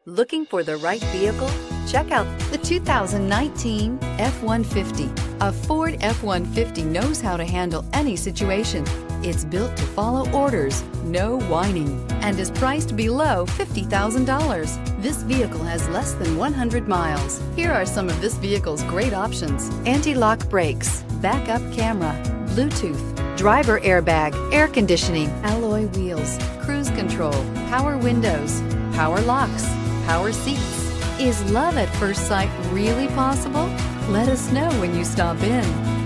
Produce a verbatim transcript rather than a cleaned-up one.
Looking for the right vehicle? Check out the two thousand nineteen F one fifty. A Ford F one fifty knows how to handle any situation. It's built to follow orders, no whining, and is priced below fifty thousand dollars. This vehicle has less than one hundred miles. Here are some of this vehicle's great options: anti-lock brakes, backup camera, Bluetooth, driver airbag, air conditioning, alloy wheels, cruise control, power windows, power locks, power seats. Is love at first sight really possible? Let us know when you stop in.